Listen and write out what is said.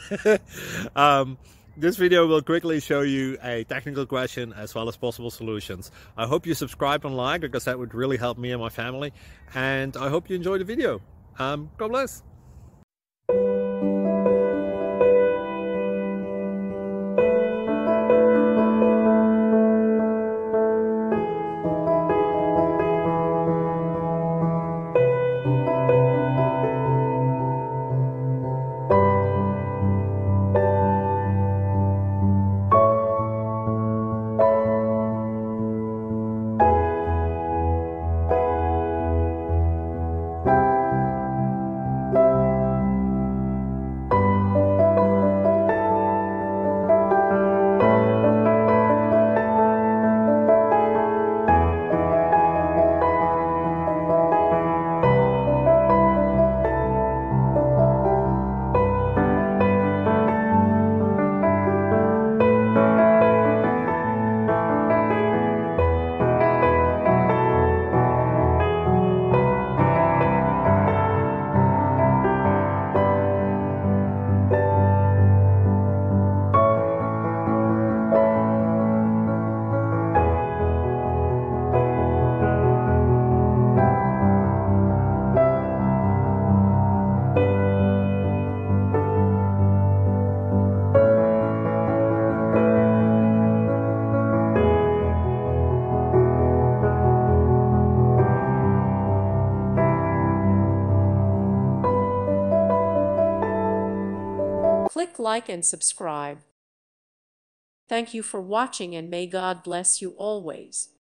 um, this video will quickly show you a technical question as well as possible solutions. I hope you subscribe and like, because that would really help me and my family. And I hope you enjoy the video. God bless. Click like and subscribe. Thank you for watching, and may God bless you always.